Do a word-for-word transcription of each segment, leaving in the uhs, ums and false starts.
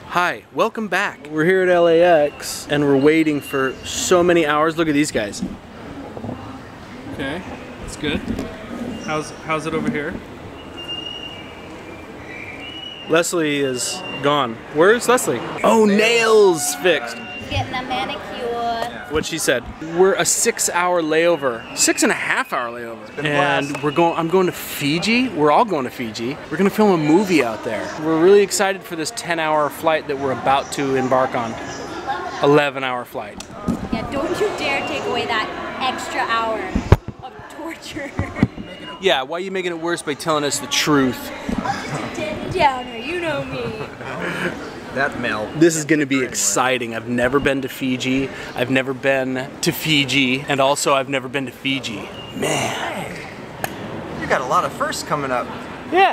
Hi, welcome back. We're here at L A X and we're waiting for so many hours. Look at these guys. Okay, that's good. How's how's it over here? Leslie is gone. Where's Leslie? Oh, nails fixed. Getting a manicure. What she said. We're a six-hour layover, six and a half hour layover, and we're going. I'm going to Fiji. We're all going to Fiji. We're gonna film a movie out there. We're really excited for this ten-hour flight that we're about to embark on. eleven-hour flight. Yeah, don't you dare take away that extra hour of torture. Yeah, why are you making it worse by telling us the truth? Downer, you know me. That Mel. This is going to be exciting. I've never been to Fiji. I've never been to Fiji, and also I've never been to Fiji. Man, You got a lot of firsts coming up. yeah.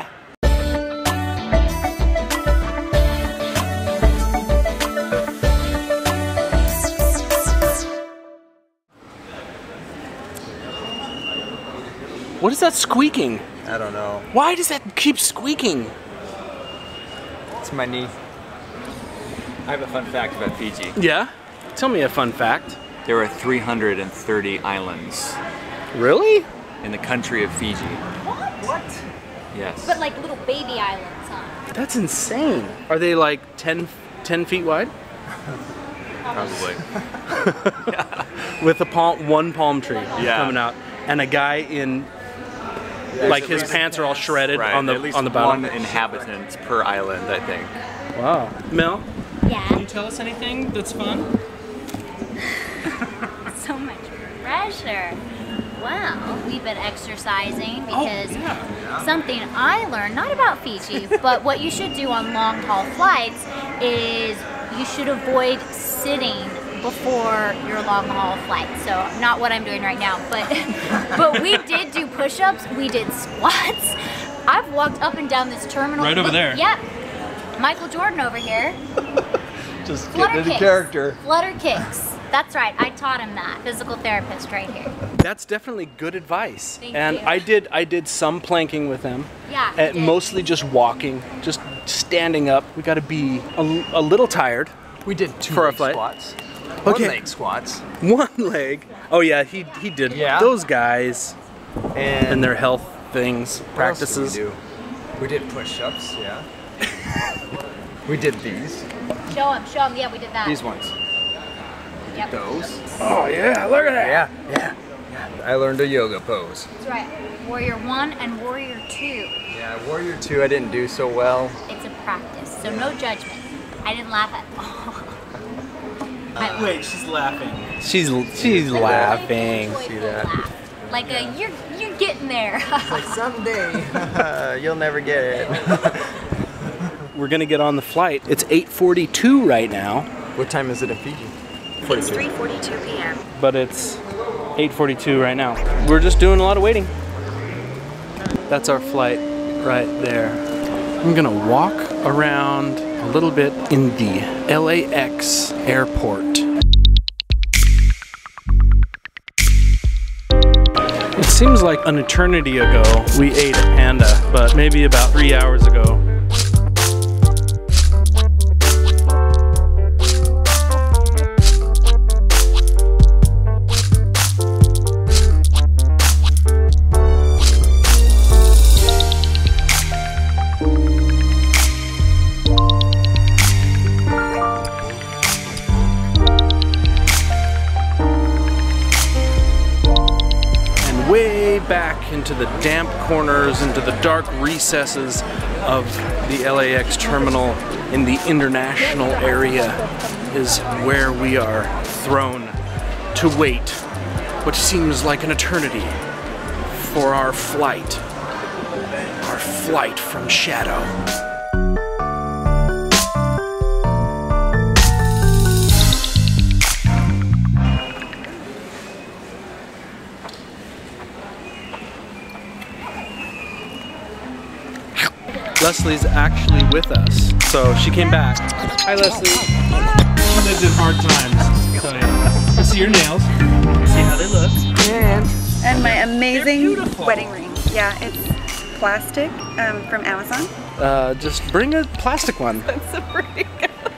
What is that squeaking? I don't know. Why does that keep squeaking? It's my knee. I have a fun fact about Fiji. Yeah? Tell me a fun fact. There are three hundred thirty islands Really? in the country of Fiji. What? What? Yes. But like little baby islands, huh? That's insane. Are they like ten, ten feet wide? Probably. With a palm, one palm tree Yeah. coming out, and a guy in, like his pants are all shredded Right. on the At least on the bottom. one inhabitant per island, I think. Wow. Mel, Can Yeah. you tell us anything that's fun? So much pressure. Well, we've been exercising because something I learned, not about Fiji, but what you should do on long haul flights is you should avoid sitting before your long haul flight. So not what I'm doing right now, but but we did do push-ups, we did squats. I've walked up and down this terminal. Right over Look, there. Yep. Michael Jordan over here. Just Flutter get into kicks. character. Flutter kicks. That's right. I taught him that. Physical therapist right here. that's definitely good advice. Thank and you. I did I did some planking with him. Yeah. you And did. mostly just walking, just standing up. We got to be a, a little tired. We did two For a leg flight? squats. Okay. One leg squats. One leg. Oh yeah, he he did. Yeah. Those guys And, and their health things, what else practices. did we do? We did push-ups, yeah. We did these. Show him. Show him. Yeah, we did that. These ones. Yep. Those. Oh yeah, look at that. Yeah, yeah, yeah. I learned a yoga pose. That's right. Warrior one and warrior two. Yeah, Warrior two I didn't do so well. It's a practice, so no judgment. I didn't laugh at all. I Wait, she's laughing. She's she's laughing. See that? Laugh. Like a you're you're getting there. Like someday you'll never get it. We're gonna get on the flight. It's eight forty-two right now, What time is it in Fiji? It's three forty-two p m but it's eight forty-two right now. We're just doing a lot of waiting. That's our flight right there. I'm gonna walk around a little bit in the L A X airport. It seems like an eternity ago we ate a panda, but maybe about three hours ago. Way back into the damp corners, into the dark recesses of the L A X terminal in the international area is where we are thrown to wait what seems like an eternity for our flight, our flight from shadow. Leslie's actually with us, so she came back. Hi, Leslie. She lived in hard times. So yeah. Let's see your nails. See how they look. And and my They're amazing beautiful. wedding ring. Yeah, it's plastic um, from Amazon. Uh, just bring a plastic one. That's so pretty.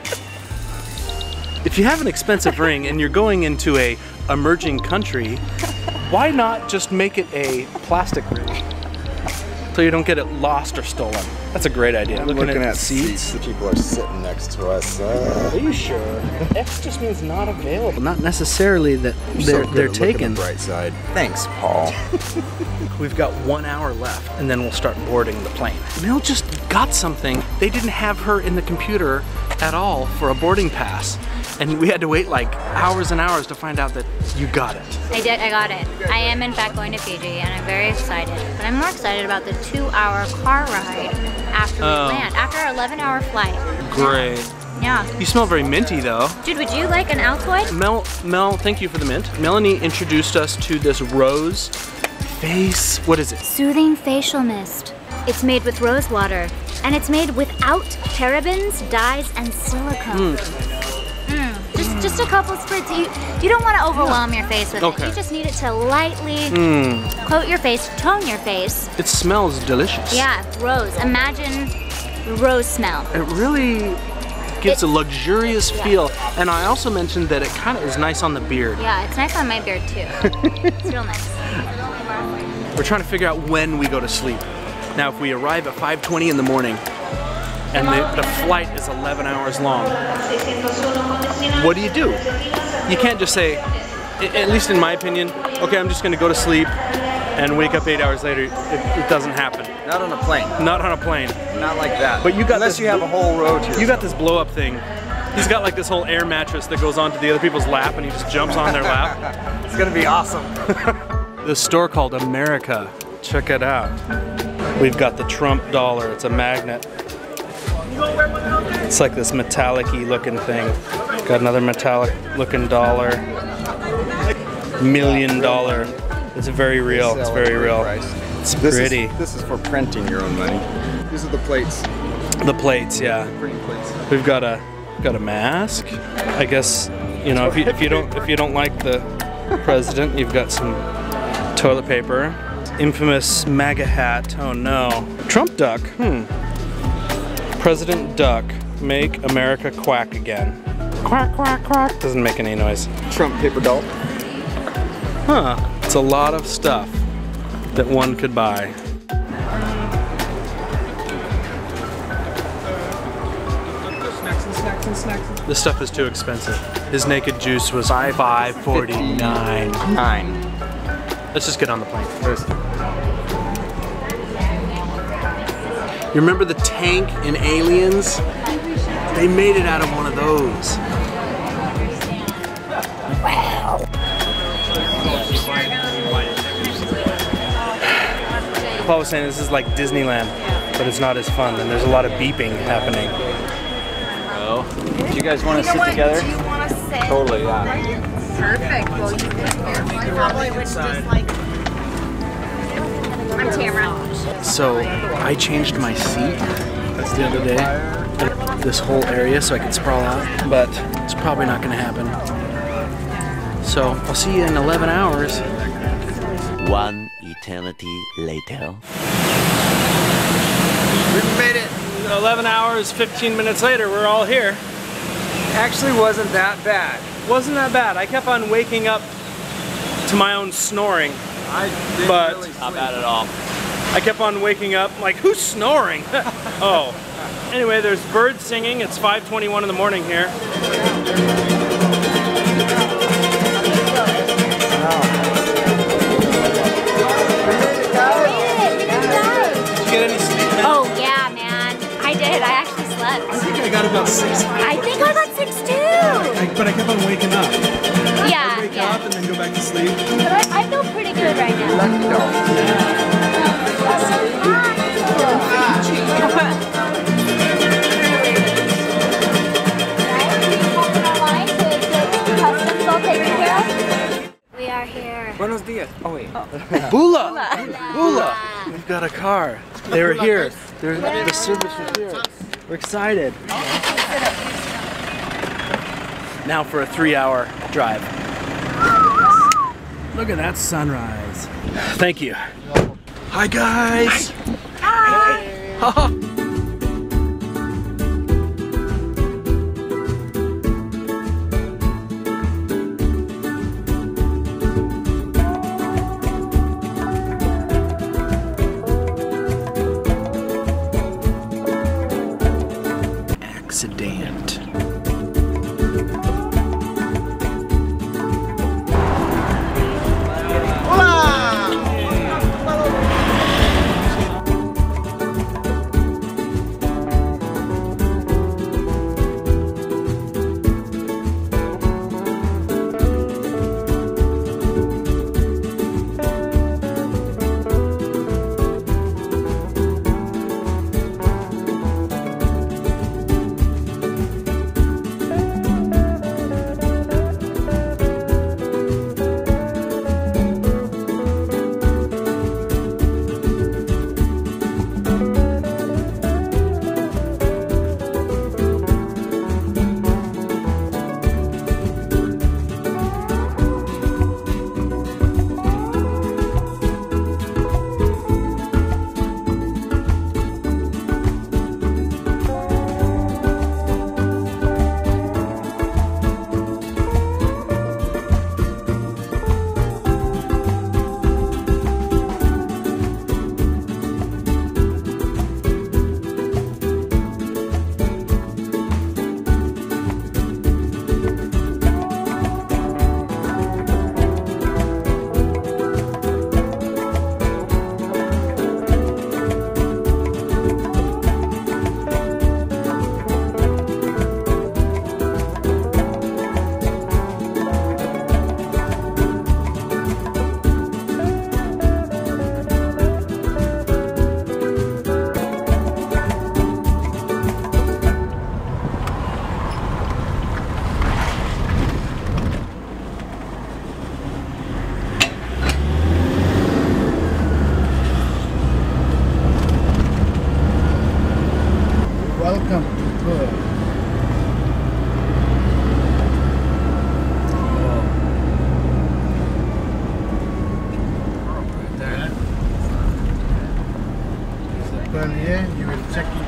If you have an expensive ring and you're going into a emerging country, why not just make it a plastic ring? So you don't get it lost or stolen. That's a great idea. I'm looking, looking at, at seats. seats. The people are sitting next to us. Uh, Are you sure? X just means not available. Not necessarily that they're, so they're good at looking taken. the bright side. Thanks, Paul. We've got one hour left and then we'll start boarding the plane. Mel just got something. They didn't have her in the computer at all for a boarding pass. And we had to wait like hours and hours to find out that you got it. I did, I got it. I am in fact going to Fiji and I'm very excited. But I'm more excited about the two hour car ride after Oh. we land, after our eleven hour flight. Great. Yeah. You smell very minty though. Dude, would you like an Altoid? Mel, Mel, thank you for the mint. Melanie introduced us to this rose face, what is it? Soothing facial mist. It's made with rose water and it's made without parabens, dyes, and silicone. Mm. Just, just a couple spritz. You, you don't want to overwhelm your face with Okay. it. You just need it to lightly Mm. coat your face, tone your face. It smells delicious. Yeah, rose. Imagine rose smell. It really gives It- a luxurious Yeah. feel. And I also mentioned that it kind of is nice on the beard. Yeah, it's nice on my beard too. It's real nice. We're trying to figure out when we go to sleep. Now, if we arrive at five twenty in the morning and the, the flight is eleven hours long, what do you do? You can't just say, a- at least in my opinion, okay, I'm just gonna go to sleep and wake up eight hours later. It, it doesn't happen. Not on a plane. Not on a plane. Not like that. But you got Unless this- you have a whole row to yourself. You got this blow up thing. He's got like this whole air mattress that goes onto the other people's lap and he just jumps on their lap. It's gonna be awesome. This store called America. Check it out. We've got the Trump dollar. It's a magnet. It's like this metallic-y looking thing. Got another metallic looking dollar. Million dollar. It's very real. It's very real. It's This pretty. Is, this is for printing your own money. These are the plates. The plates, yeah. Printing plates. We've got a got a mask. I guess you know if you if you don't if you don't like the president, you've got some toilet paper. Infamous MAGA hat. Oh no. Trump duck. Hmm. President duck. Make America quack again. Quack quack quack. Doesn't make any noise. Trump paper doll. Huh. It's a lot of stuff that one could buy. This stuff is too expensive. His naked juice was five forty-nine. Nine. Let's just get on the plane. You remember the tank in Aliens? They made it out of one of those. Paul was saying this is like Disneyland, but it's not as fun, and there's a lot of beeping happening. Oh. Do you guys want to sit together? Do you want to sit? Totally, yeah. Perfect. Well, you can probably would just like. I'm Tamara. So I changed my seat the other day, this whole area, so I could sprawl out, but it's probably not going to happen. So I'll see you in eleven hours. One eternity later. We made it. eleven hours, fifteen minutes later, we're all here. Actually wasn't that bad. Wasn't that bad. I kept on waking up to my own snoring, I didn't but really Not bad at all. I kept on waking up like, who's snoring? Oh. Anyway, there's birds singing. It's five twenty-one in the morning here. Did you get any sleep, man? Oh yeah, man. I did. I actually slept. I think I got about six, I think I got six too. I, but I kept on waking up. Yeah, Wake yeah. up and then go back to sleep. But I, I feel pretty good right now. We are here. Buenos dias. Oh wait. Bula! Bula! We've got a car. They were here. They're, the service was here. We're excited. Now for a three hour drive. Look at that sunrise. Thank you. Hi guys! Hi! dant. Welcome to Perth. Well, here you will check in.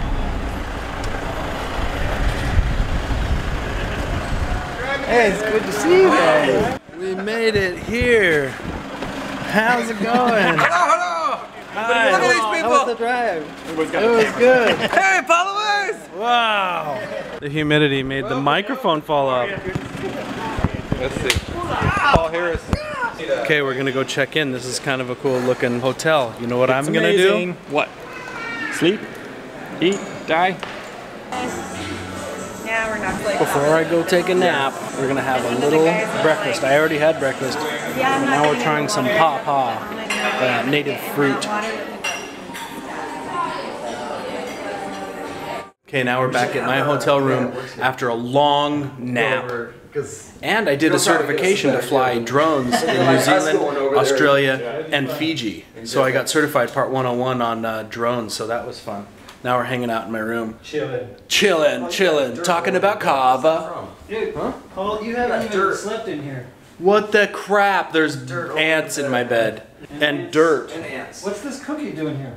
Hey, it's good to see you guys. We made it here. How's it going? Hello, hello! Hi. Look at these people! How was the drive? It was good. Hey, followers! Wow. The humidity made the microphone fall off. Let's see. Paul Harris. Okay, we're gonna go check in. This is kind of a cool looking hotel. You know what I'm gonna amazing. do? What? Sleep? Eat? Die? Yeah, we're not like Before I go take a nap, we're gonna have a little breakfast. I already had breakfast. Yeah, But now we're trying some pawpaw, uh, native fruit. Okay, now we're back at my hotel room after a long nap. And I did a certification to fly drones in New Zealand, Australia, and Fiji. So I got certified Part one oh one on uh, drones, so that was fun. Now we're hanging out in my room. Chilling. Chilling, chilling, talking about kava. Dude, huh? Paul, you haven't even slept in here. What the crap? There's ants in my bed. And dirt. What's this cookie doing here?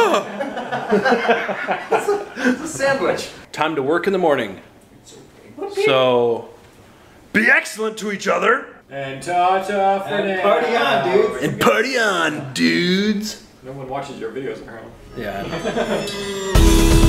It's a sandwich. Time to work in the morning. So, be excellent to each other. And ta-ta for now. Party on, dude. And party on, dudes. No one watches your videos apparently. Yeah.